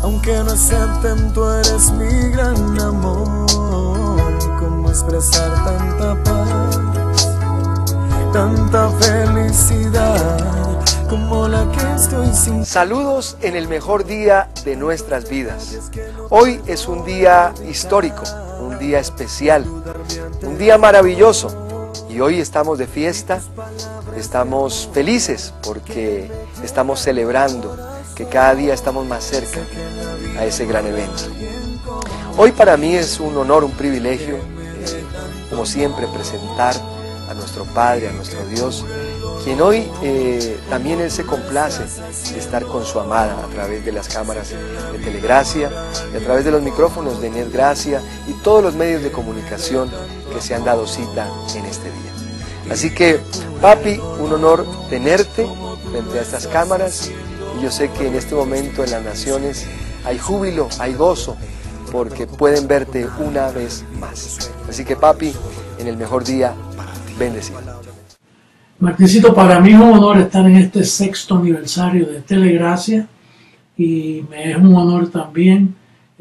Aunque no acepten, tú eres mi gran amor. ¿Cómo expresar tanta paz, tanta felicidad como la que estoy sin? Saludos en el mejor día de nuestras vidas. Hoy es un día histórico, un día especial, un día maravilloso. Y hoy estamos de fiesta, estamos felices porque estamos celebrando que cada día estamos más cerca a ese gran evento. Hoy para mí es un honor, un privilegio, como siempre, presentar a nuestro Padre, a nuestro Dios, quien hoy también Él se complace de estar con su amada a través de las cámaras de Telegracia y a través de los micrófonos de NetGracia y todos los medios de comunicación que se han dado cita en este día. Así que, papi, un honor tenerte frente a estas cámaras, y yo sé que en este momento en las naciones hay júbilo, hay gozo, porque pueden verte una vez más. Así que, papi, en el mejor día, bendecido. Martincito, para mí es un honor estar en este 6º aniversario de Telegracia, y me es un honor también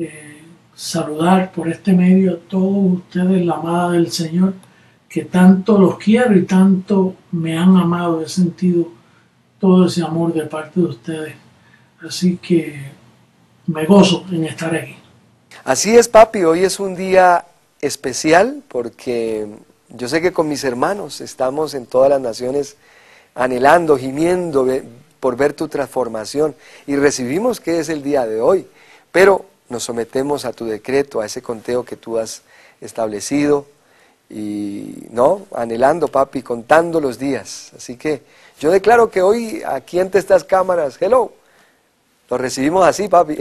saludar por este medio a todos ustedes, la amada del Señor, que tanto los quiero y tanto me han amado. He sentido todo ese amor de parte de ustedes, así que me gozo en estar aquí. Así es, papi, hoy es un día especial porque yo sé que con mis hermanos estamos en todas las naciones anhelando, gimiendo por ver tu transformación, y recibimos que es el día de hoy, pero nos sometemos a tu decreto, a ese conteo que tú has establecido, y no, anhelando, papi, contando los días. Así que yo declaro que hoy aquí ante estas cámaras, hello, lo recibimos así, papi.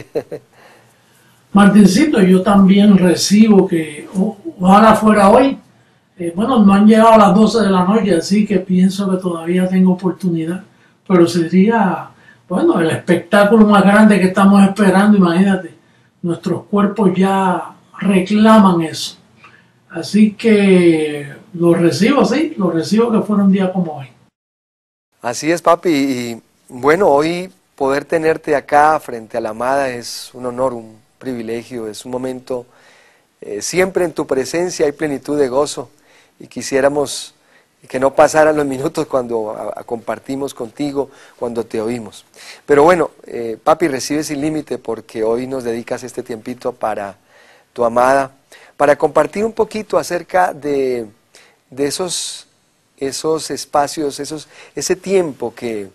Martincito, yo también recibo que ojalá fuera hoy. Bueno, no han llegado a las 12 de la noche, así que pienso que todavía tengo oportunidad, pero sería, bueno, el espectáculo más grande que estamos esperando. Imagínate, nuestros cuerpos ya reclaman eso. Así que lo recibo, sí, lo recibo que fuera un día como hoy. Así es, papi, y bueno, hoy poder tenerte acá frente a la amada es un honor, un privilegio, es un momento, siempre en tu presencia hay plenitud de gozo, y quisiéramos que no pasaran los minutos cuando compartimos contigo, cuando te oímos. Pero bueno, papi, recibe sin límite porque hoy nos dedicas este tiempito para tu amada, para compartir un poquito acerca de esos espacios, ese tiempo que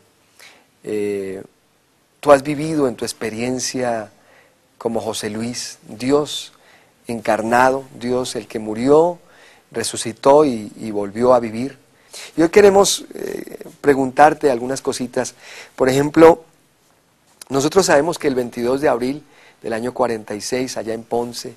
tú has vivido en tu experiencia como José Luis, Dios encarnado, Dios el que murió, resucitó y volvió a vivir. Y hoy queremos preguntarte algunas cositas. Por ejemplo, nosotros sabemos que el 22 de abril del año 46, allá en Ponce,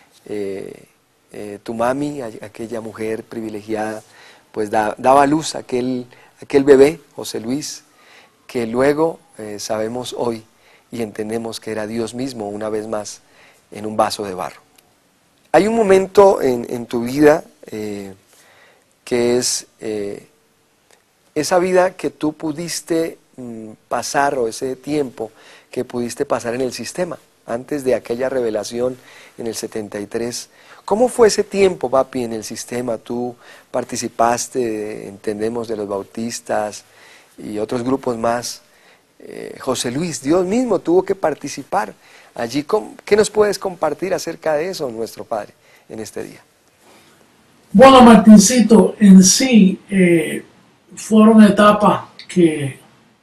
tu mami, aquella mujer privilegiada, pues daba a luz a aquel bebé, José Luis, que luego sabemos hoy y entendemos que era Dios mismo una vez más en un vaso de barro. Hay un momento en tu vida que es esa vida que tú pudiste pasar, o ese tiempo que pudiste pasar en el sistema, antes de aquella revelación en el 73. ¿Cómo fue ese tiempo, papi, en el sistema? Tú participaste, entendemos, de los bautistas y otros grupos más. José Luis, Dios mismo tuvo que participar allí. ¿Qué nos puedes compartir acerca de eso, nuestro Padre, en este día? Bueno, Martincito, en sí fueron etapas que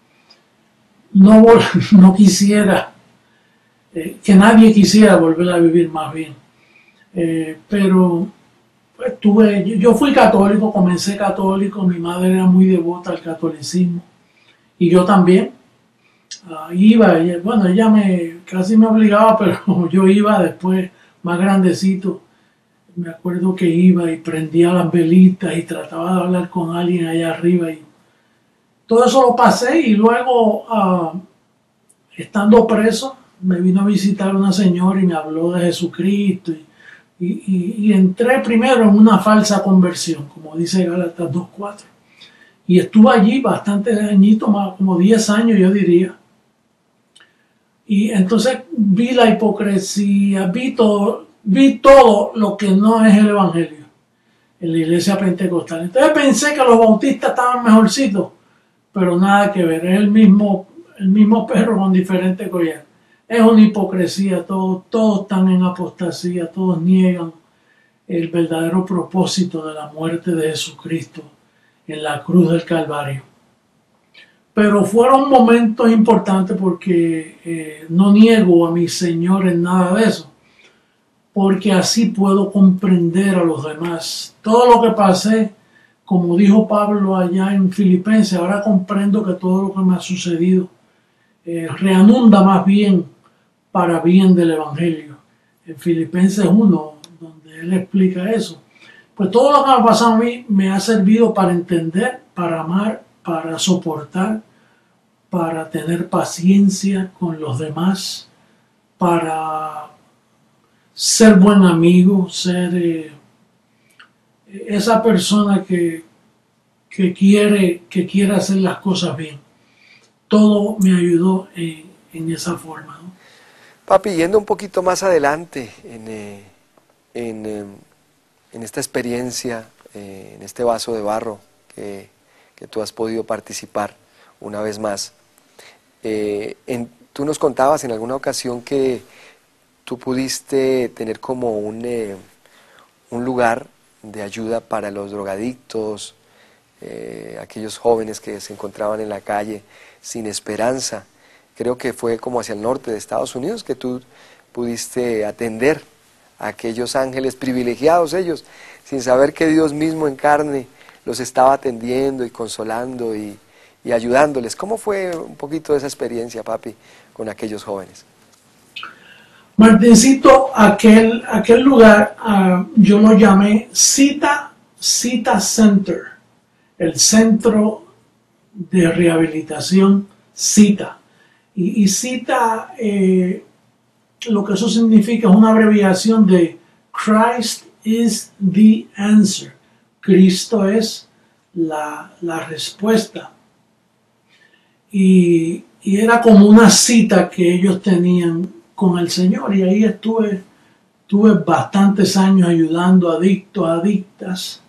no quisiera, que nadie quisiera volver a vivir, más bien. Pero pues, yo fui católico, comencé católico, mi madre era muy devota al catolicismo y yo también. Iba, bueno, ella casi me obligaba, pero yo iba después, más grandecito. Me acuerdo que iba y prendía las velitas y trataba de hablar con alguien allá arriba, y todo eso lo pasé. Y luego, estando preso, me vino a visitar una señora y me habló de Jesucristo, y entré primero en una falsa conversión, como dice Gálatas 2:4, y estuve allí bastantes añitos, más como 10 años yo diría. Y entonces vi la hipocresía, vi todo lo que no es el evangelio en la iglesia pentecostal. Entonces pensé que los bautistas estaban mejorcitos, pero nada que ver, es el mismo perro con diferente collar. Es una hipocresía, todos están en apostasía, todos niegan el verdadero propósito de la muerte de Jesucristo en la cruz del Calvario. Pero fueron momentos importantes porque no niego a mi Señor en nada de eso, porque así puedo comprender a los demás. Todo lo que pasé, como dijo Pablo allá en Filipenses, ahora comprendo que todo lo que me ha sucedido reanunda más bien para bien del Evangelio. En Filipenses 1, donde él explica eso. Pues todo lo que me ha pasado a mí me ha servido para entender, para amar, para soportar, para tener paciencia con los demás, para ser buen amigo, ser esa persona que quiere hacer las cosas bien. Todo me ayudó en esa forma, ¿no? Papi, yendo un poquito más adelante en esta experiencia, en este vaso de barro que tú has podido participar una vez más, tú nos contabas en alguna ocasión que tú pudiste tener como un lugar de ayuda para los drogadictos, aquellos jóvenes que se encontraban en la calle sin esperanza. Creo que fue como hacia el norte de Estados Unidos que tú pudiste atender a aquellos ángeles privilegiados, ellos, sin saber que Dios mismo en carne los estaba atendiendo y consolando y ayudándoles. ¿Cómo fue un poquito esa experiencia, papi, con aquellos jóvenes? Martincito, aquel lugar yo lo llamé Cita Center, el centro de rehabilitación Cita. Y Cita, lo que eso significa es una abreviación de Christ is the answer. Cristo es la respuesta. Y era como una cita que ellos tenían con el Señor. Y ahí estuve bastantes años ayudando a adictos, adictas.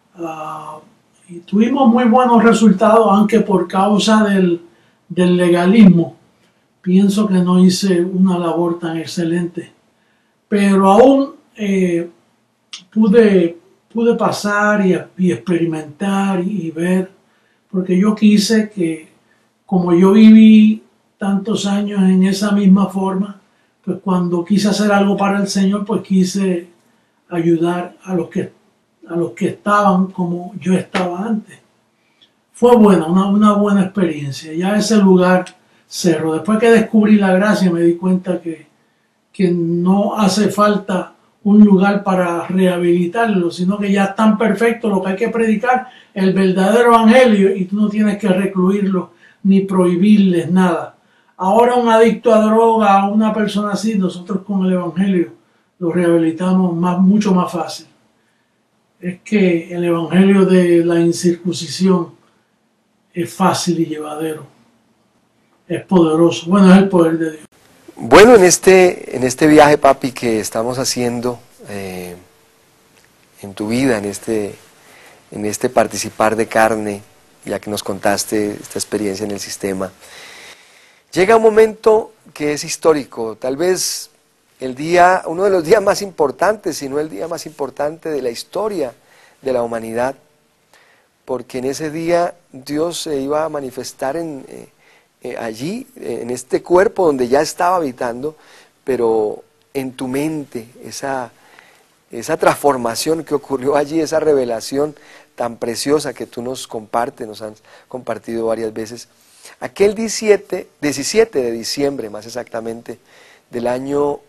Y tuvimos muy buenos resultados, aunque por causa del legalismo pienso que no hice una labor tan excelente, pero aún pude pasar y experimentar y ver, porque yo quise que, como yo viví tantos años en esa misma forma, pues cuando quise hacer algo para el Señor, pues quise ayudar a los que estaban como yo estaba antes. Fue buena, una buena experiencia. Ya ese lugar cerró. Después que descubrí la gracia me di cuenta que no hace falta un lugar para rehabilitarlo, sino que ya es tan perfecto lo que hay que predicar, el verdadero evangelio, y tú no tienes que recluirlo ni prohibirles nada. Ahora un adicto a droga, una persona así, nosotros con el evangelio lo rehabilitamos mucho más fácil. Es que el evangelio de la incircuncisión es fácil y llevadero. Es poderoso. Bueno, es el poder de Dios. Bueno, en este viaje, papi, que estamos haciendo en tu vida, en este participar de carne, ya que nos contaste esta experiencia en el sistema, llega un momento que es histórico, tal vez uno de los días más importantes, si no el día más importante de la historia de la humanidad, porque en ese día Dios se iba a manifestar allí, en este cuerpo donde ya estaba habitando, pero en tu mente, esa transformación que ocurrió allí, esa revelación tan preciosa que tú nos compartes, nos has compartido varias veces. Aquel 17 de diciembre, más exactamente, del año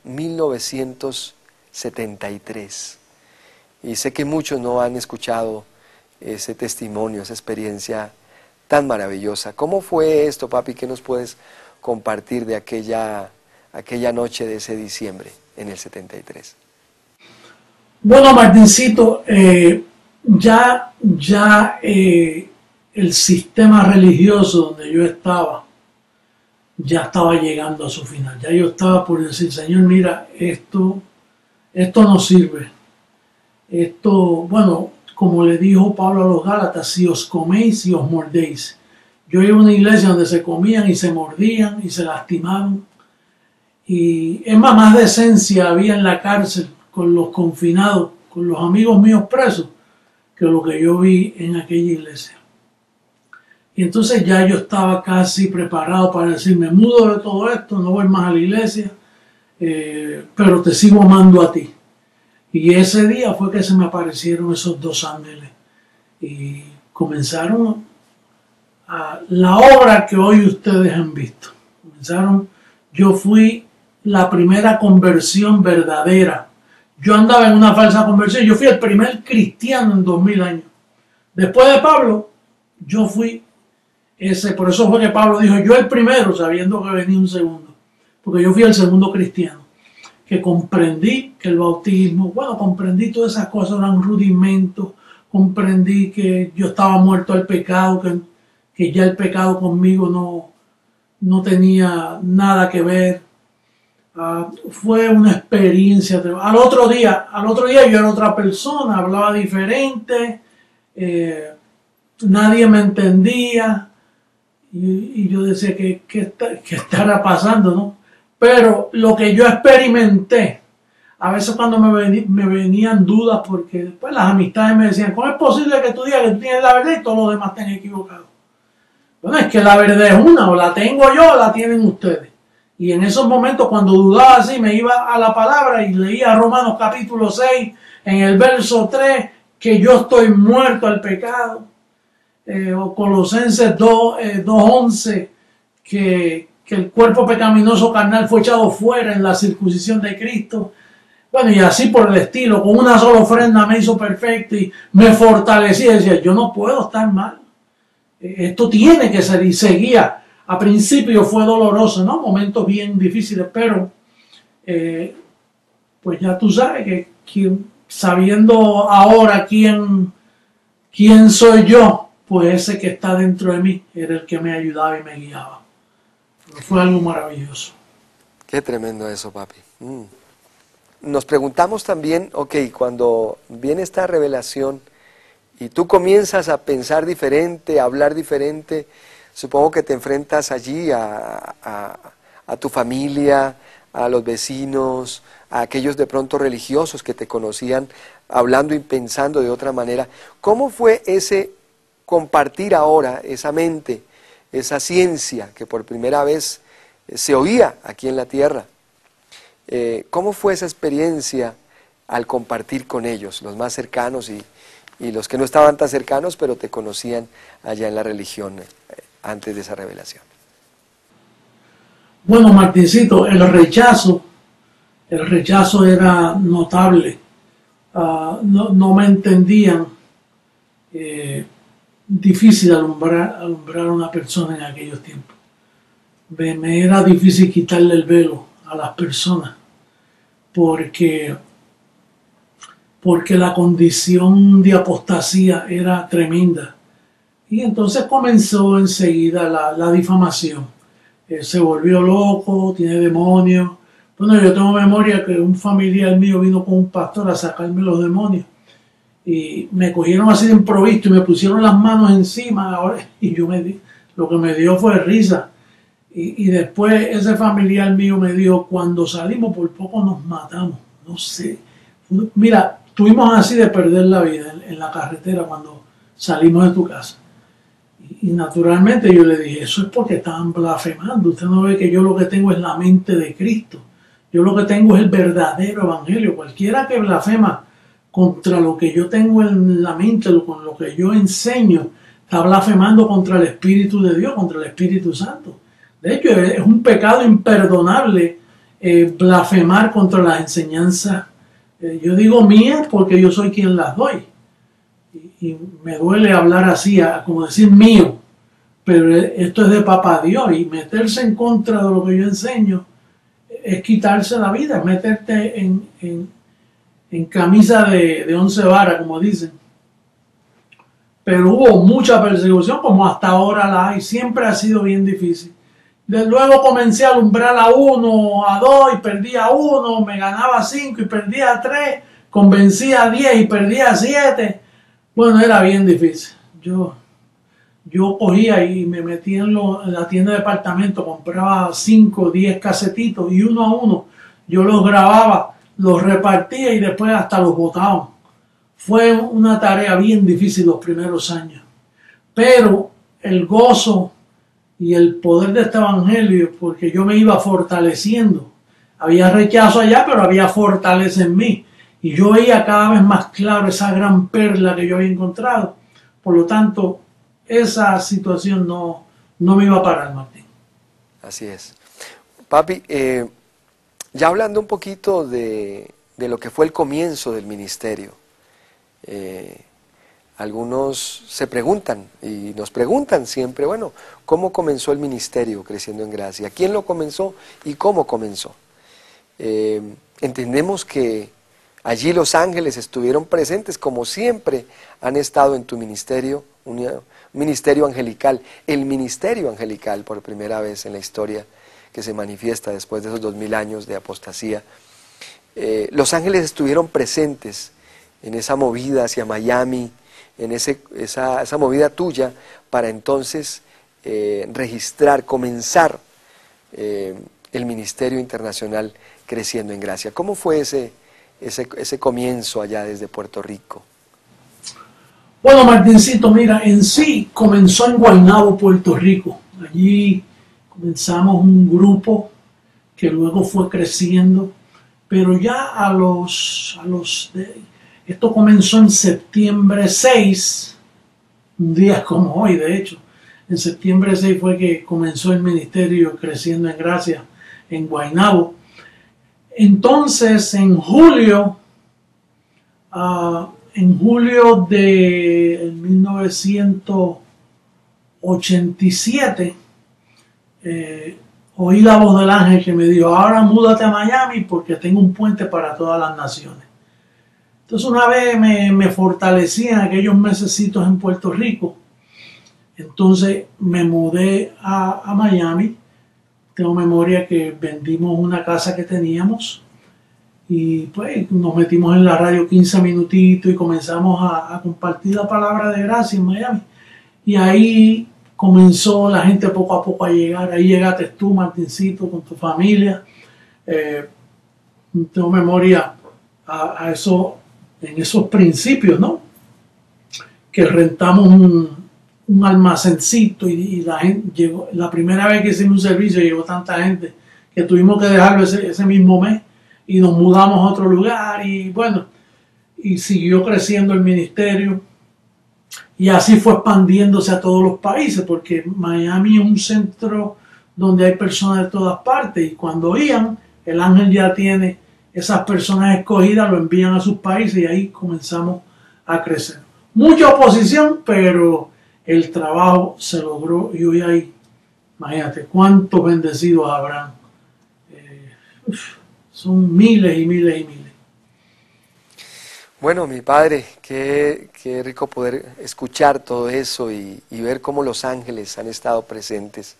1973. Y sé que muchos no han escuchado ese testimonio, esa experiencia tan maravillosa. ¿Cómo fue esto, papi? ¿Qué nos puedes compartir de aquella noche de ese diciembre en el 73? Bueno, Martincito, ya el sistema religioso donde yo estaba ya estaba llegando a su final. Ya yo estaba por decir, Señor, mira, esto no sirve. Esto, bueno, como le dijo Pablo a los Gálatas, si os coméis y os mordéis. Yo iba a una iglesia donde se comían y se mordían y se lastimaban. Y es más decencia había en la cárcel con los confinados, con los amigos míos presos, que lo que yo vi en aquella iglesia. Y entonces ya yo estaba casi preparado para decir, me mudo de todo esto, no voy más a la iglesia, pero te sigo amando a ti. Y ese día fue que se me aparecieron esos dos ángeles y comenzaron la obra que hoy ustedes han visto. Yo fui la primera conversión verdadera. Yo andaba en una falsa conversión. Yo fui el primer cristiano en 2000 años. Después de Pablo, yo fui ese. Por eso fue que Pablo dijo, yo el primero, sabiendo que venía un segundo. Porque yo fui el segundo cristiano. Que comprendí que el bautismo, bueno, comprendí todas esas cosas, eran rudimentos. Comprendí que yo estaba muerto al pecado, que ya el pecado conmigo no tenía nada que ver. Fue una experiencia. Al otro día yo era otra persona, hablaba diferente, nadie me entendía y yo decía ¿qué estará pasando, ¿no? Pero lo que yo experimenté, a veces cuando me venían dudas, porque después las amistades me decían, ¿cómo es posible que tú digas que tú tienes la verdad y todos los demás estén equivocados? Bueno, es que la verdad es una, o la tengo yo o la tienen ustedes. Y en esos momentos, cuando dudaba así, me iba a la palabra y leía Romanos capítulo 6, en el verso 3, que yo estoy muerto al pecado. O Colosenses 2:11, que el cuerpo pecaminoso carnal fue echado fuera en la circuncisión de Cristo. Bueno, y así por el estilo, con una sola ofrenda me hizo perfecto y me fortalecía. Decía, yo no puedo estar mal. Esto tiene que ser, y seguía. A principio fue doloroso, ¿no? Momentos bien difíciles, pero pues ya tú sabes que sabiendo ahora quién soy yo, pues ese que está dentro de mí era el que me ayudaba y me guiaba. Pero fue algo maravilloso. Qué tremendo eso, papi. Nos preguntamos también, ok, cuando viene esta revelación y tú comienzas a pensar diferente, a hablar diferente, supongo que te enfrentas allí a tu familia, a los vecinos, a aquellos de pronto religiosos que te conocían hablando y pensando de otra manera. ¿Cómo fue ese compartir ahora esa mente, esa ciencia que por primera vez se oía aquí en la tierra? ¿Cómo fue esa experiencia al compartir con ellos, los más cercanos y los que no estaban tan cercanos, pero te conocían allá en la religión antes de esa revelación? Bueno, Martincito, el rechazo era notable. No me entendían. Difícil alumbrar a una persona en aquellos tiempos. Me era difícil quitarle el velo a las personas porque la condición de apostasía era tremenda. Y entonces comenzó enseguida la difamación. Se volvió loco, tiene demonios. Bueno, yo tengo memoria que un familiar mío vino con un pastor a sacarme los demonios. Y me cogieron así de improviso y me pusieron las manos encima. Y lo que me dio fue risa. Y después ese familiar mío me dijo, cuando salimos por poco nos matamos. No sé. Mira, tuvimos así de perder la vida en la carretera cuando salimos de tu casa. Y naturalmente yo le dije, eso es porque estaban blasfemando. Usted no ve que yo lo que tengo es la mente de Cristo. Yo lo que tengo es el verdadero evangelio. Cualquiera que blasfema contra lo que yo tengo en la mente, con lo que yo enseño, está blasfemando contra el Espíritu de Dios, contra el Espíritu Santo. De hecho, es un pecado imperdonable blasfemar contra las enseñanzas. Yo digo mías porque yo soy quien las doy. Y me duele hablar así, como decir mío, pero esto es de papá Dios, y meterse en contra de lo que yo enseño es quitarse la vida, es meterte en camisa de 11 varas, como dicen. Pero hubo mucha persecución, como hasta ahora la hay, siempre ha sido bien difícil. Luego comencé a alumbrar a 1, a 2 y perdía 1, me ganaba 5 y perdía 3, convencía a 10 y perdía 7. Bueno, era bien difícil. Yo cogía y me metía en la tienda de departamento, compraba 5 o 10 casetitos y uno a uno yo los grababa, los repartía y después hasta los botaba. Fue una tarea bien difícil los primeros años, pero el gozo y el poder de este evangelio, porque yo me iba fortaleciendo. Había rechazo allá, pero había fortaleza en mí. Y yo veía cada vez más claro esa gran perla que yo había encontrado. Por lo tanto, esa situación no me iba a parar, Martín. Así es. Papi, ya hablando un poquito de lo que fue el comienzo del ministerio, algunos se preguntan y nos preguntan siempre, bueno, ¿cómo comenzó el ministerio Creciendo en Gracia? ¿Quién lo comenzó y cómo comenzó? Entendemos que allí los ángeles estuvieron presentes como siempre han estado en tu ministerio, un ministerio angelical, el ministerio angelical por primera vez en la historia que se manifiesta después de esos 2000 años de apostasía. Los ángeles estuvieron presentes en esa movida hacia Miami, en esa movida tuya para entonces registrar, comenzar el Ministerio Internacional Creciendo en Gracia. ¿Cómo fue ese comienzo allá desde Puerto Rico? Bueno, Martincito, mira, en sí comenzó en Guaynabo, Puerto Rico. Allí comenzamos un grupo que luego fue creciendo, pero ya esto comenzó en septiembre 6, un día como hoy, de hecho. En septiembre 6 fue que comenzó el ministerio Creciendo en Gracia en Guaynabo. Entonces, en julio de 1987, oí la voz del ángel que me dijo, ahora múdate a Miami porque tengo un puente para todas las naciones. Entonces una vez me fortalecí en aquellos mesecitos en Puerto Rico. Entonces me mudé a Miami. Tengo memoria que vendimos una casa que teníamos y pues nos metimos en la radio 15 minutitos y comenzamos a compartir la palabra de gracia en Miami. Y ahí comenzó la gente poco a poco a llegar. Ahí llegaste tú, Martincito, con tu familia. Tengo memoria a eso, en esos principios, ¿no? Que rentamos un almacencito y la gente llegó. La primera vez que hicimos un servicio llegó tanta gente que tuvimos que dejarlo ese mismo mes y nos mudamos a otro lugar y bueno, y siguió creciendo el ministerio y así fue expandiéndose a todos los países porque Miami es un centro donde hay personas de todas partes y cuando oían, el ángel ya tiene esas personas escogidas, lo envían a sus países y ahí comenzamos a crecer. Mucha oposición, pero el trabajo se logró y hoy hay, imagínate, cuántos bendecidos habrán. Son miles y miles y miles. Bueno, mi padre, qué rico poder escuchar todo eso y ver cómo los ángeles han estado presentes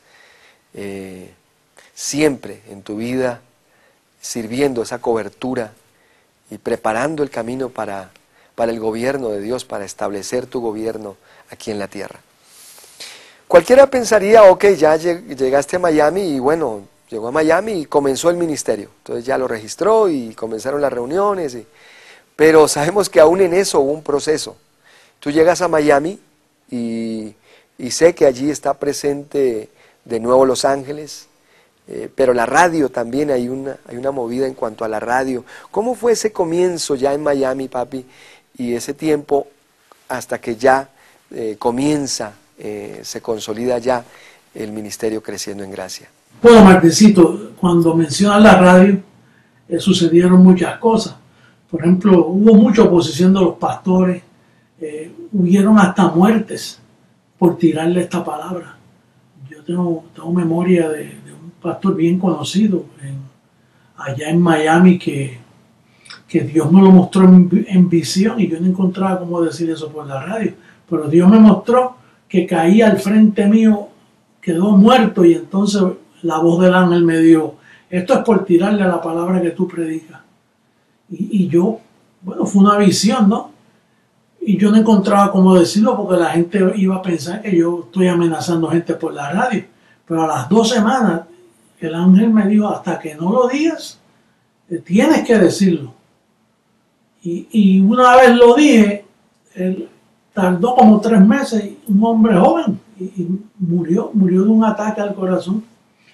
siempre en tu vida, sirviendo esa cobertura y preparando el camino para el gobierno de Dios, para establecer tu gobierno aquí en la tierra. Cualquiera pensaría, ok, ya llegaste a Miami y bueno, llegó a Miami y comenzó el ministerio. Entonces ya lo registró y comenzaron las reuniones. Pero sabemos que aún en eso hubo un proceso. Tú llegas a Miami y sé que allí está presente de nuevo Los Ángeles, pero la radio también hay una movida en cuanto a la radio. ¿Cómo fue ese comienzo ya en Miami, papi? Y ese tiempo hasta que ya comienza, se consolida ya el ministerio Creciendo en Gracia. Bueno, Martincito, cuando mencionas la radio, sucedieron muchas cosas. Por ejemplo, hubo mucha oposición de los pastores, hubieron hasta muertes por tirarle esta palabra. Yo tengo memoria de un pastor bien conocido allá en Miami que Dios me lo mostró en visión y yo no encontraba cómo decir eso por la radio, pero Dios me mostró que caía al frente mío, quedó muerto y entonces la voz del ángel me dijo, esto es por tirarle a la palabra que tú predicas. Y yo, bueno, fue una visión, ¿no? Y yo no encontraba cómo decirlo porque la gente iba a pensar que yo estoy amenazando gente por la radio. Pero a las 2 semanas el ángel me dijo, hasta que no lo digas, tienes que decirlo. Y una vez lo dije, él tardó como 3 meses, un hombre joven, y murió de un ataque al corazón.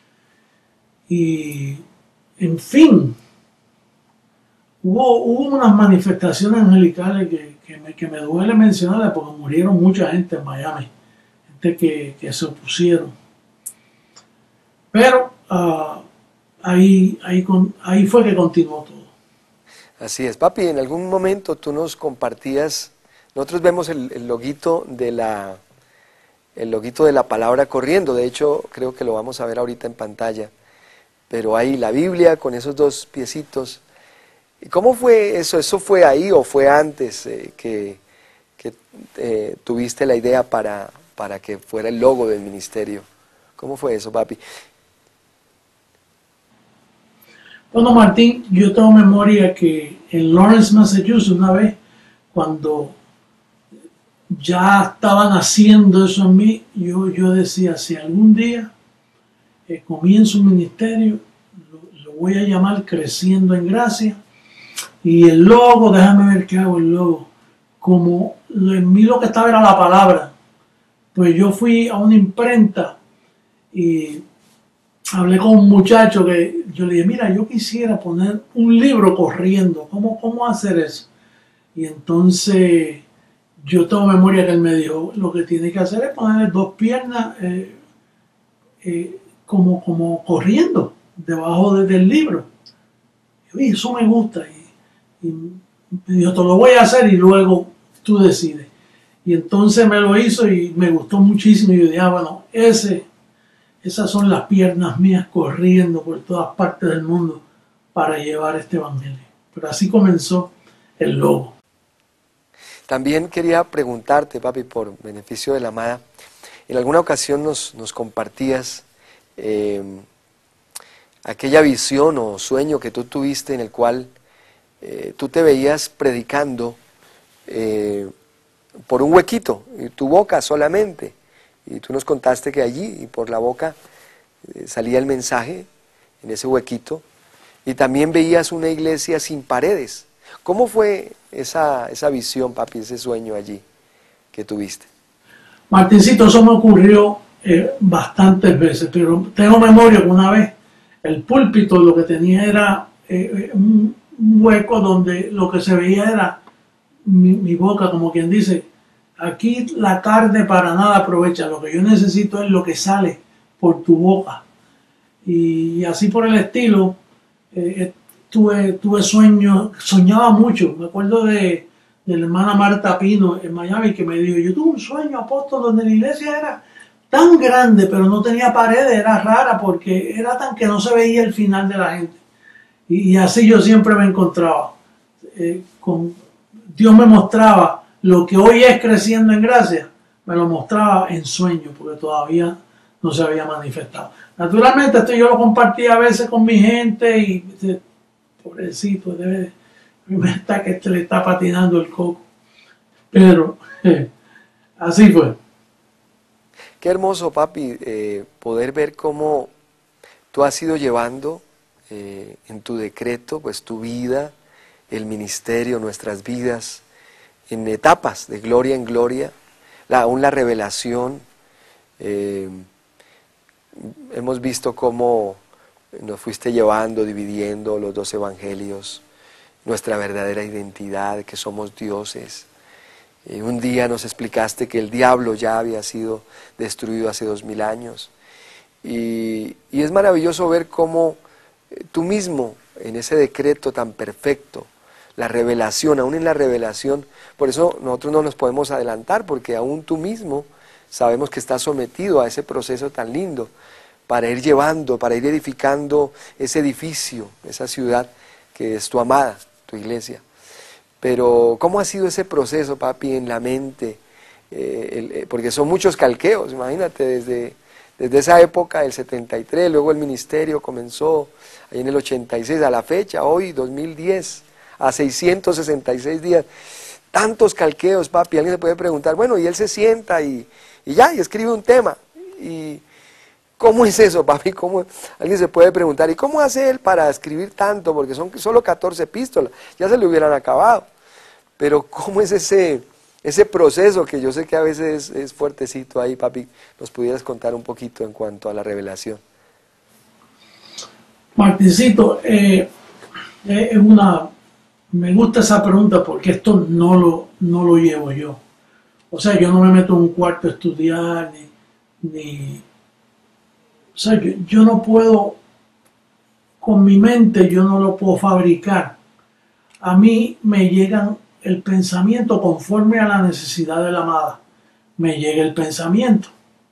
Y, en fin, hubo unas manifestaciones angelicales que me duele mencionarlas porque murieron mucha gente en Miami, gente que se opusieron. Pero ahí fue que continuó todo. Así es, papi, en algún momento tú nos compartías, nosotros vemos el loguito de la palabra corriendo, de hecho creo que lo vamos a ver ahorita en pantalla, pero ahí la Biblia con esos 2 piecitos. ¿Y cómo fue eso? ¿Eso fue ahí o fue antes que tuviste la idea para que fuera el logo del ministerio? ¿Cómo fue eso, papi? Bueno, Martín, yo tengo memoria que en Lawrence, Massachusetts, una vez, cuando ya estaban haciendo eso en mí, yo decía, si algún día comienzo un ministerio, lo voy a llamar Creciendo en Gracia, y el logo, déjame ver qué hago el logo, como en mí lo que estaba era la palabra, pues yo fui a una imprenta y hablé con un muchacho que yo le dije, mira, yo quisiera poner un libro corriendo, ¿cómo hacer eso? Y entonces yo tengo memoria que él me dijo, lo que tiene que hacer es ponerle 2 piernas como corriendo debajo del libro. Y eso me gusta. Y me dijo, te lo voy a hacer y luego tú decides. Y entonces me lo hizo y me gustó muchísimo. Y yo dije, bueno, esas son las piernas mías corriendo por todas partes del mundo para llevar este evangelio. Pero así comenzó el logo. También quería preguntarte, papi, por beneficio de la amada, en alguna ocasión nos compartías aquella visión o sueño que tú tuviste en el cual tú te veías predicando por un huequito, y tu boca solamente. Y tú nos contaste que allí, y por la boca, salía el mensaje, en ese huequito, y también veías una iglesia sin paredes. ¿Cómo fue esa visión, papi, ese sueño allí que tuviste? Martincito, eso me ocurrió bastantes veces, pero tengo memoria que una vez el púlpito lo que tenía era un hueco donde lo que se veía era mi boca, como quien dice, aquí la carne para nada aprovecha, lo que yo necesito es lo que sale por tu boca. Y así por el estilo, tuve sueños, soñaba mucho. Me acuerdo de la hermana Marta Pino en Miami que me dijo, yo tuve un sueño, apóstol, donde la iglesia era tan grande, pero no tenía paredes, era rara porque era tan que no se veía el final de la gente. Y así yo siempre me encontraba. Dios me mostraba lo que hoy es Creciendo en Gracia, me lo mostraba en sueño, porque todavía no se había manifestado. Naturalmente, esto yo lo compartía a veces con mi gente y pobrecito, que le está patinando el coco. Pero así fue. Qué hermoso, papi, poder ver cómo tú has ido llevando en tu decreto, pues tu vida, el ministerio, nuestras vidas, en etapas de gloria en gloria, aún la revelación. Hemos visto cómo nos fuiste llevando, dividiendo los 2 evangelios, nuestra verdadera identidad, que somos dioses. Un día nos explicaste que el diablo ya había sido destruido hace 2000 años. Y es maravilloso ver cómo tú mismo, en ese decreto tan perfecto, la revelación, aún en la revelación, por eso nosotros no nos podemos adelantar, porque aún tú mismo sabemos que estás sometido a ese proceso tan lindo, para ir llevando, para ir edificando ese edificio, esa ciudad que es tu amada, tu iglesia. Pero, ¿cómo ha sido ese proceso, papi, en la mente? Porque son muchos calqueos, imagínate, Desde esa época, el 73, luego el ministerio comenzó ahí en el 86, a la fecha, hoy 2010, a 666 días. Tantos calqueos, papi. Alguien se puede preguntar, bueno, y él se sienta y ya, y escribe un tema. ¿Y cómo es eso, papi? ¿Cómo? Alguien se puede preguntar, ¿y cómo hace él para escribir tanto? Porque son solo 14 epístolas, ya se le hubieran acabado. Pero ¿cómo es ese proceso que yo sé que a veces es fuertecito ahí, papi? ¿Nos pudieras contar un poquito en cuanto a la revelación? Martincito, me gusta esa pregunta porque esto no lo llevo yo. O sea, yo no me meto en un cuarto a estudiar, o sea, yo no puedo, con mi mente yo no lo puedo fabricar. A mí me llegan el pensamiento conforme a la necesidad de la amada. Me llega el pensamiento.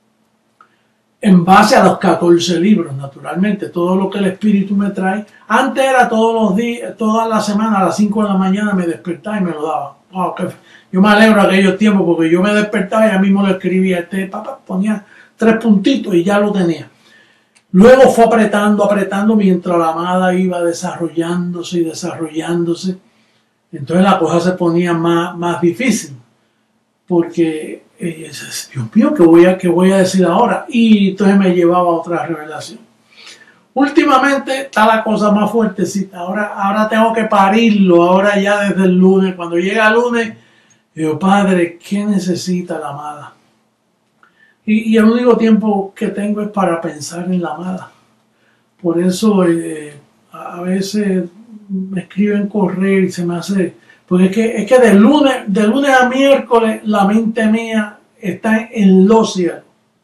En base a los 14 libros, naturalmente, todo lo que el Espíritu me trae. Antes era todos los días, toda la semana, a las 5 de la mañana me despertaba y me lo daba. Wow, yo me alegro de aquellos tiempos porque yo me despertaba y ya mismo le escribía, papá, ponía 3 puntitos y ya lo tenía. Luego fue apretando mientras la amada iba desarrollándose y desarrollándose. Entonces la cosa se ponía más difícil. Porque Dios mío, ¿qué voy a decir ahora? Y entonces me llevaba a otra revelación. Últimamente está la cosa más fuertecita. Ahora tengo que parirlo. Ahora ya desde el lunes. Cuando llega el lunes, digo, Padre, ¿qué necesita la amada? Y el único tiempo que tengo es para pensar en la amada. Por eso a veces me escriben correo y se me hace... Porque es que de lunes a miércoles la mente mía está en los cielos,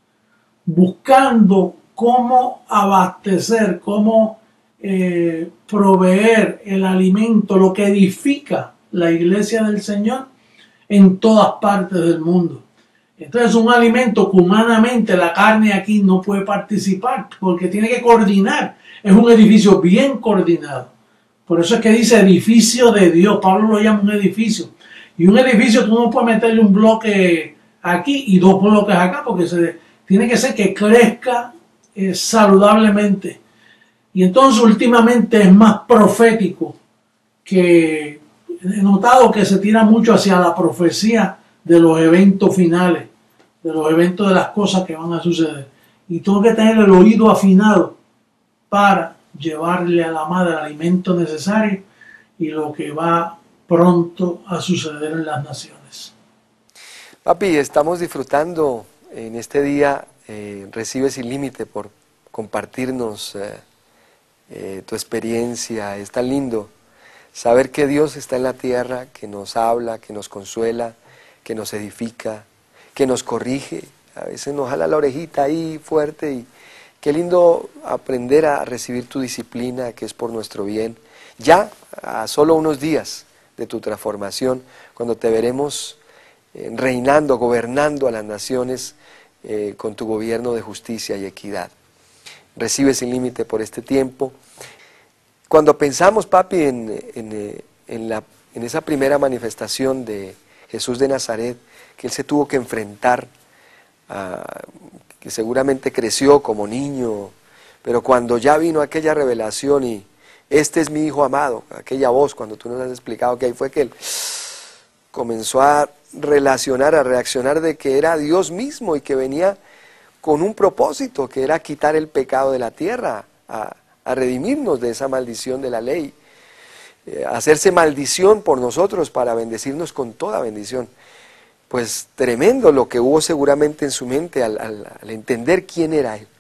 buscando cómo abastecer, cómo proveer el alimento, lo que edifica la iglesia del Señor en todas partes del mundo. Entonces un alimento que humanamente la carne aquí no puede participar porque tiene que coordinar. Es un edificio bien coordinado. Por eso es que dice edificio de Dios. Pablo lo llama un edificio. Y un edificio tú no puedes meterle un bloque aquí y 2 bloques acá porque tiene que ser que crezca saludablemente. Y entonces últimamente es más profético, que he notado que se tira mucho hacia la profecía de los eventos finales, de los eventos de las cosas que van a suceder. Y tengo que tener el oído afinado para llevarle a la madre el alimento necesario y lo que va pronto a suceder en las naciones. Papi, estamos disfrutando en este día, Recibe Sin Límite, por compartirnos tu experiencia. Es tan lindo saber que Dios está en la tierra, que nos habla, que nos consuela, que nos edifica, que nos corrige. A veces nos jala la orejita ahí fuerte y qué lindo aprender a recibir tu disciplina, que es por nuestro bien. Ya a solo unos días de tu transformación, cuando te veremos reinando, gobernando a las naciones con tu gobierno de justicia y equidad. Recibe Sin Límite por este tiempo. Cuando pensamos, papi, en esa primera manifestación de Jesús de Nazaret, que Él se tuvo que enfrentar, que seguramente creció como niño, pero cuando ya vino aquella revelación y este es mi hijo amado, aquella voz, cuando tú nos has explicado que ahí fue que Él comenzó a relacionar, a reaccionar de que era Dios mismo y que venía con un propósito, que era quitar el pecado de la tierra, a redimirnos de esa maldición de la ley, hacerse maldición por nosotros para bendecirnos con toda bendición. Pues tremendo lo que hubo seguramente en su mente al entender quién era Él.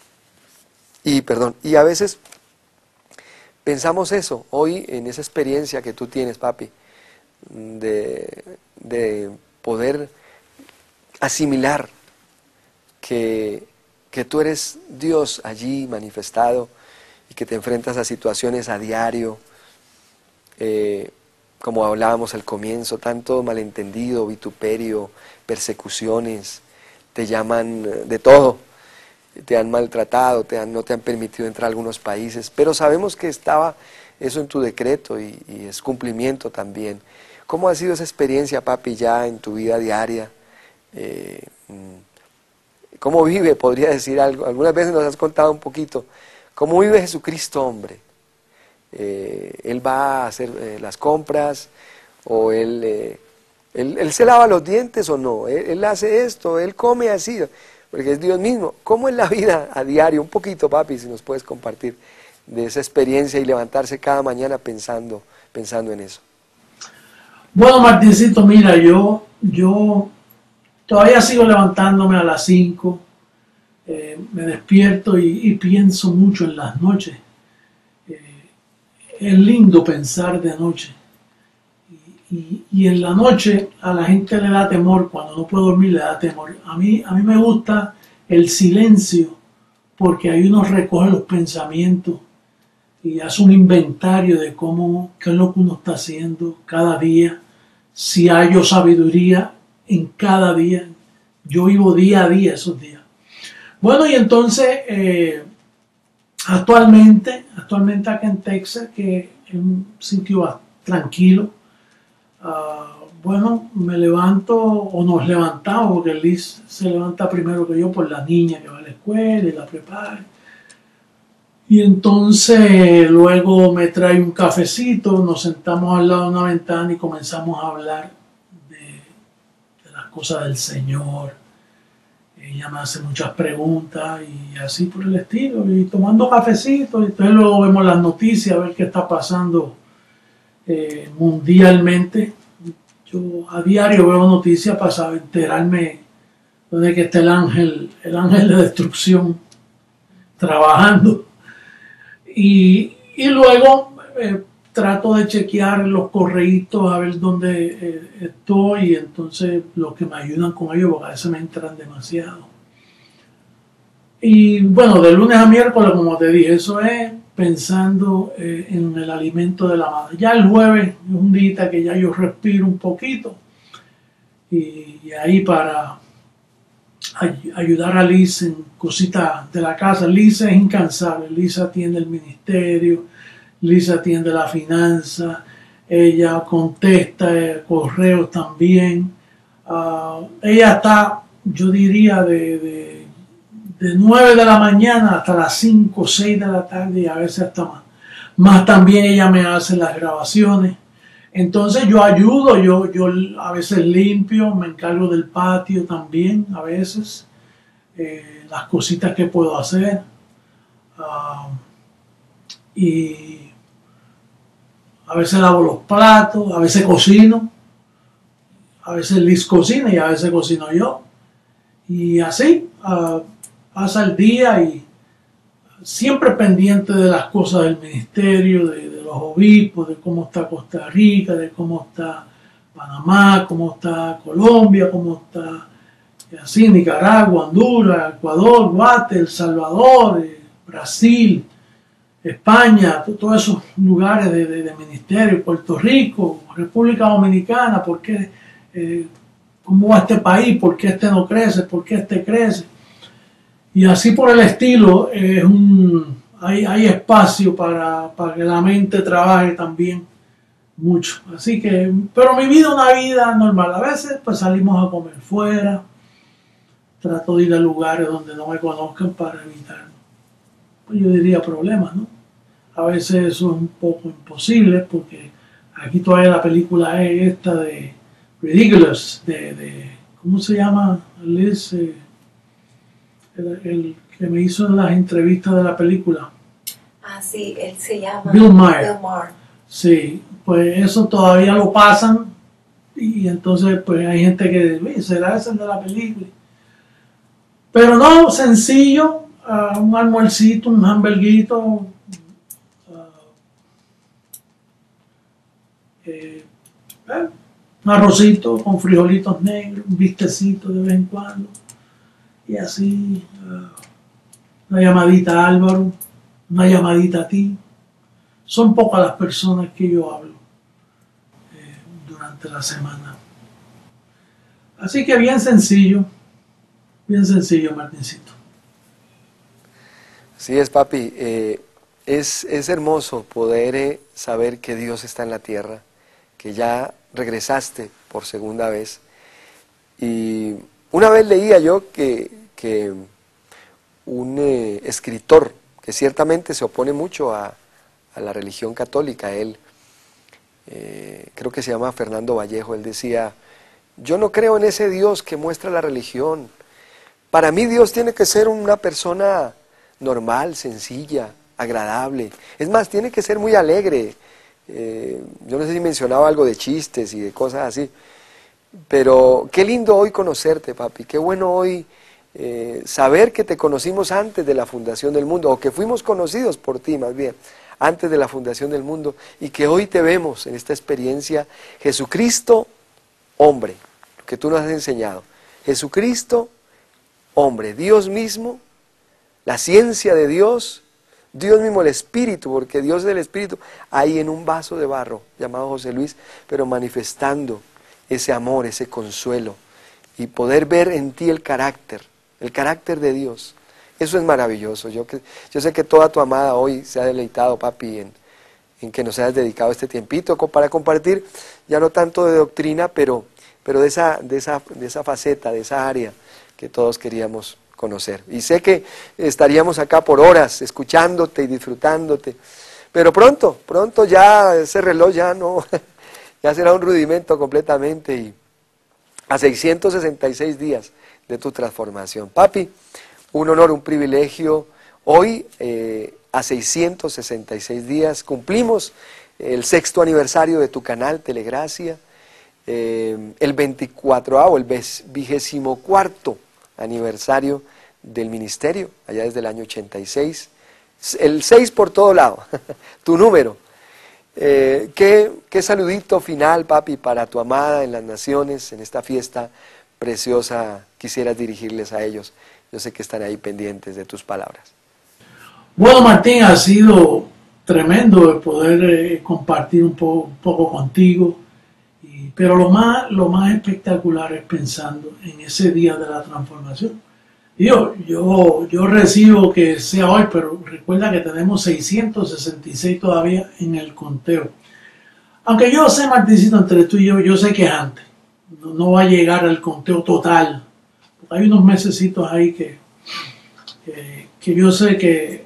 Y a veces pensamos eso, hoy en esa experiencia que tú tienes, papi, de poder asimilar que tú eres Dios allí manifestado y que te enfrentas a situaciones a diario, como hablábamos al comienzo, tanto malentendido, vituperio, persecuciones, te llaman de todo, te han maltratado, no te han permitido entrar a algunos países, pero sabemos que estaba eso en tu decreto y es cumplimiento también. ¿Cómo ha sido esa experiencia, papi, ya en tu vida diaria, ¿Cómo vive? Podría decir algo. Algunas veces nos has contado un poquito. ¿Cómo vive Jesucristo, hombre? Él va a hacer las compras, o él se lava los dientes o no. Él hace esto, él come así, porque es Dios mismo. ¿Cómo es la vida a diario? Un poquito, papi, si nos puedes compartir de esa experiencia y levantarse cada mañana pensando en eso. Bueno, Martincito, mira, yo todavía sigo levantándome a las 5, me despierto y pienso mucho en las noches. Es lindo pensar de noche. Y en la noche a la gente le da temor, cuando no puede dormir le da temor. A mí me gusta el silencio, porque ahí uno recoge los pensamientos y hace un inventario de qué es lo que uno está haciendo cada día, si hallo sabiduría en cada día. Yo vivo día a día esos días. Bueno, y entonces actualmente acá en Texas, que es un sitio tranquilo, bueno, me levanto, o nos levantamos, porque Liz se levanta primero que yo por la niña que va a la escuela y la prepara. Y entonces luego me trae un cafecito, nos sentamos al lado de una ventana y comenzamos a hablar de las cosas del Señor. Ella me hace muchas preguntas y así por el estilo, y tomando cafecito, y entonces luego vemos las noticias, a ver qué está pasando mundialmente. Yo a diario veo noticias para enterarme de que está el ángel de destrucción trabajando. Y luego trato de chequear los correitos a ver dónde estoy, y entonces los que me ayudan con ellos, porque a veces me entran demasiado. Y bueno, de lunes a miércoles, como te dije, eso es pensando en el alimento de la madre. Ya el jueves es un día que ya yo respiro un poquito, y ahí para ayudar a Liz en cositas de la casa. Liz es incansable. Liz atiende el ministerio, Liz atiende la finanza, ella contesta correos también. Ella está, yo diría, de 9 de la mañana hasta las 5 o 6 de la tarde, y a veces hasta más. Más también ella me hace las grabaciones. Entonces yo ayudo, yo a veces limpio, me encargo del patio también, a veces, las cositas que puedo hacer. Y a veces lavo los platos, a veces cocino, a veces Liz cocina y a veces cocino yo. Y así pasa el día, y siempre pendiente de las cosas del ministerio, de los obispos, de cómo está Costa Rica, de cómo está Panamá, cómo está Colombia, cómo está así Nicaragua, Honduras, Ecuador, Guate, El Salvador, Brasil, España, todos esos lugares de ministerio, Puerto Rico, República Dominicana. ¿Por qué? ¿Cómo va este país? ¿Por qué este no crece? ¿Por qué este crece? Y así por el estilo. Hay espacio para que la mente trabaje también mucho. Así que, pero mi vida es una vida normal. A veces pues salimos a comer fuera, trato de ir a lugares donde no me conozcan para evitar, pues yo diría, problemas, ¿no? A veces eso es un poco imposible, porque aquí todavía la película es esta de Ridiculous, ¿cómo se llama? Liz, el que me hizo las entrevistas de la película. Ah, sí, él se llama Bill Maher. Bill Maher. Sí, pues eso todavía lo pasan, y entonces pues hay gente que dice, ¿será ese el de la película? Pero no, sencillo, un almuercito, un hamburguito, un arrocito con frijolitos negros, un bistecito de vez en cuando, y así, una llamadita a Álvaro, una llamadita a ti. Son pocas las personas que yo hablo durante la semana. Así que bien sencillo, Martincito. Así es, papi. Es hermoso poder saber que Dios está en la tierra, que ya regresaste por segunda vez. Y una vez leía yo que que un escritor que ciertamente se opone mucho a la religión católica, él, creo que se llama Fernando Vallejo, él decía: yo no creo en ese Dios que muestra la religión. Para mí Dios tiene que ser una persona normal, sencilla, agradable. Es más, tiene que ser muy alegre. Yo no sé si mencionaba algo de chistes y de cosas así, pero qué lindo hoy conocerte, papi. Qué bueno hoy saber que te conocimos antes de la fundación del mundo, o que fuimos conocidos por ti más bien, antes de la fundación del mundo, y que hoy te vemos en esta experiencia. Jesucristo, hombre, que tú nos has enseñado. Jesucristo, hombre, Dios mismo, la ciencia de Dios, Dios mismo, el Espíritu, porque Dios es el Espíritu, ahí en un vaso de barro llamado José Luis, pero manifestando ese amor, ese consuelo, y poder ver en ti el carácter de Dios. Eso es maravilloso. Yo sé que toda tu amada hoy se ha deleitado, papi, en que nos hayas dedicado este tiempito para compartir, ya no tanto de doctrina, pero de esa faceta, de esa área que todos queríamos conocer. Y sé que estaríamos acá por horas escuchándote y disfrutándote, pero pronto ya ese reloj ya no, ya será un rudimento completamente, y a 666 días de tu transformación. Papi, un honor, un privilegio. Hoy, a 666 días, cumplimos el 6º aniversario de tu canal Telegracia, el 24º, el 24º aniversario del ministerio, allá desde el año 86, el 6 por todo lado, tu número. Qué saludito final, papi, para tu amada en las naciones, en esta fiesta preciosa, quisieras dirigirles a ellos. Yo sé que están ahí pendientes de tus palabras. Bueno, Martín, ha sido tremendo de poder compartir un poco contigo, pero lo más espectacular es pensando en ese día de la transformación. Yo recibo que sea hoy, pero recuerda que tenemos 666 todavía en el conteo. Aunque yo sé, Martincito, entre tú y yo sé que es antes. No va a llegar al conteo total. Hay unos mesecitos ahí que yo sé que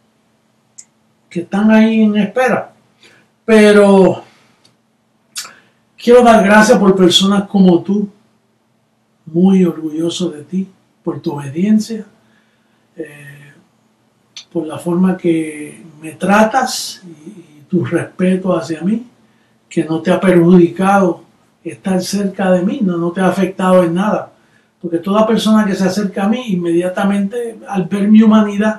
están ahí en espera. Pero quiero dar gracias por personas como tú, muy orgulloso de ti, por tu obediencia, por la forma que me tratas y tu respeto hacia mí, que no te ha perjudicado estar cerca de mí, no te ha afectado en nada. Porque toda persona que se acerca a mí, inmediatamente al ver mi humanidad,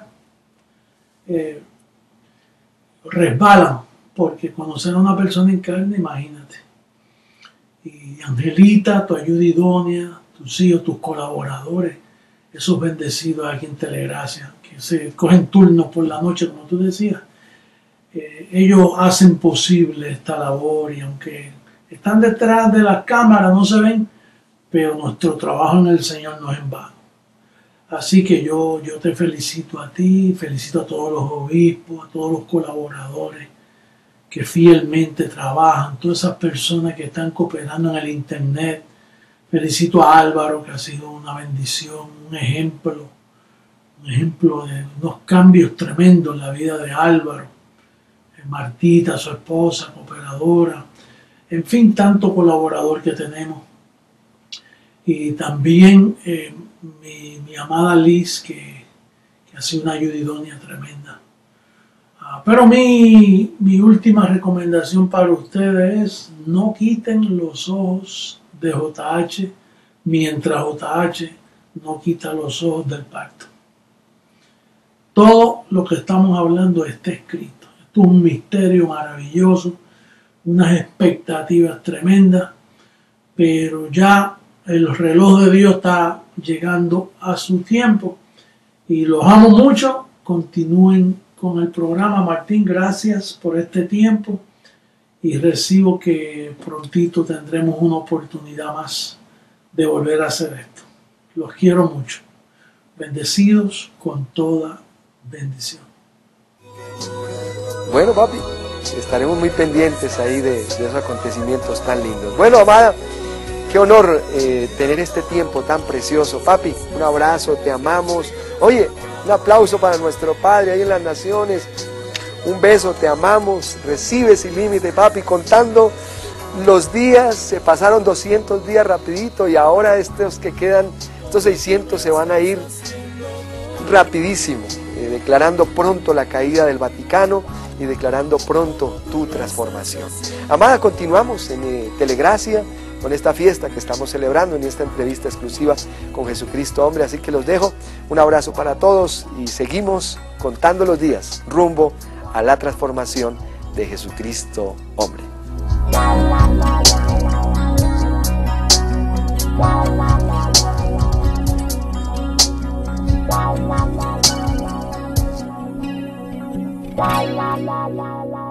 resbalan, porque conocer a una persona en carne, imagínate. Y Angelita, tu ayuda idónea, tus hijos, tus colaboradores, esos bendecidos aquí en Telegracia, que se cogen turnos por la noche, como tú decías, ellos hacen posible esta labor, y aunque están detrás de las cámaras, no se ven, pero nuestro trabajo en el Señor no es en vano. Así que yo te felicito a ti, felicito a todos los obispos, a todos los colaboradores que fielmente trabajan, todas esas personas que están cooperando en el internet. Felicito a Álvaro, que ha sido una bendición, un ejemplo de unos cambios tremendos en la vida de Álvaro. Martita, su esposa, cooperadora, en fin, tanto colaborador que tenemos. Y también mi amada Liz, que ha sido una ayuda idónea tremenda. Pero mi última recomendación para ustedes es: no quiten los ojos de JH mientras JH no quita los ojos del pacto. Todo lo que estamos hablando está escrito. Esto es un misterio maravilloso, unas expectativas tremendas, pero ya el reloj de Dios está llegando a su tiempo y los amo mucho. Continúen con el programa. Martín, gracias por este tiempo, y recibo que prontito tendremos una oportunidad más de volver a hacer esto. Los quiero mucho. Bendecidos con toda bendición. Bueno, papi, estaremos muy pendientes ahí de esos acontecimientos tan lindos. Bueno, amada, Qué honor tener este tiempo tan precioso. Papi, un abrazo, te amamos. Oye, un aplauso para nuestro Padre ahí en las naciones. Un beso, te amamos. Recibe sin límite, papi. Contando los días, se pasaron 200 días rapidito y ahora estos que quedan, estos 600 se van a ir rapidísimo, declarando pronto la caída del Vaticano y declarando pronto tu transformación. Amada, continuamos en Telegracia con esta fiesta que estamos celebrando en esta entrevista exclusiva con Jesucristo Hombre. Así que los dejo, un abrazo para todos y seguimos contando los días rumbo a la transformación de Jesucristo Hombre. La la la la la.